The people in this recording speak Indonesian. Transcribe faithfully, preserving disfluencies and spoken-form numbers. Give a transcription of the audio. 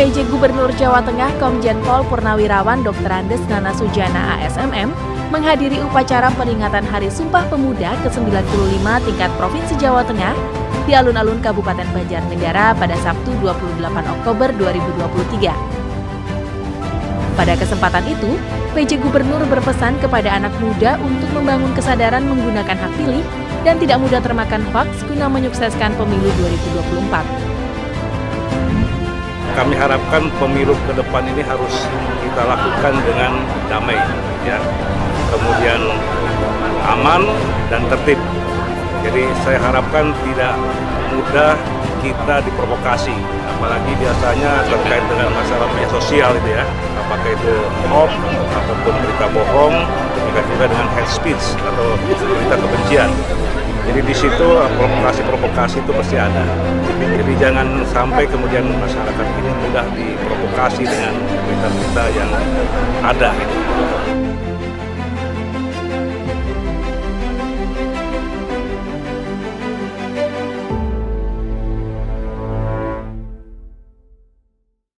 P J Gubernur Jawa Tengah Komjen Pol Purnawirawan Doktor Andes Nana Sujana A S M M menghadiri upacara peringatan Hari Sumpah Pemuda ke sembilan puluh lima tingkat Provinsi Jawa Tengah di alun-alun Kabupaten Banjarnegara pada Sabtu dua puluh delapan Oktober dua ribu dua puluh tiga. Pada kesempatan itu, P J Gubernur berpesan kepada anak muda untuk membangun kesadaran menggunakan hak pilih dan tidak mudah termakan hoaks guna menyukseskan pemilu dua ribu dua puluh empat. Kami harapkan pemilu ke depan ini harus kita lakukan dengan damai, ya, kemudian aman dan tertib. Jadi saya harapkan tidak mudah kita diprovokasi, apalagi biasanya terkait dengan masalah media sosial itu ya, apakah itu hoax ataupun berita bohong, demikian juga dengan hate speech atau berita kebencian. Jadi di situ provokasi-provokasi itu pasti ada. Jadi jangan sampai kemudian masyarakat ini mudah diprovokasi dengan berita-berita yang ada. Gitu.